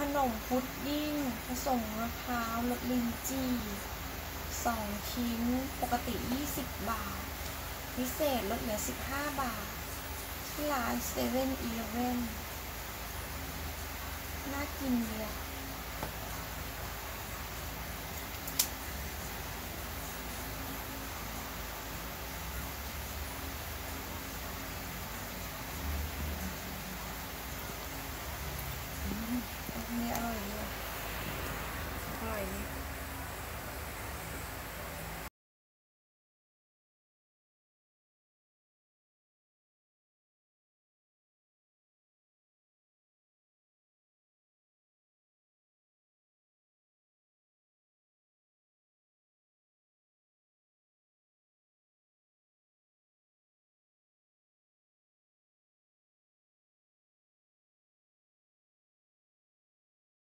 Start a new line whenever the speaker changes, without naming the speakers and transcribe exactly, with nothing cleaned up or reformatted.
นมพุดดิ้งผสมมะพร้าวรสลิ้นจี่สองชิ้นปกติยี่สิบบาทพิเศษลดเหลือสิบห้าบาทที่ร้านเซเว่นอีเลฟเว่นน่ากินเลย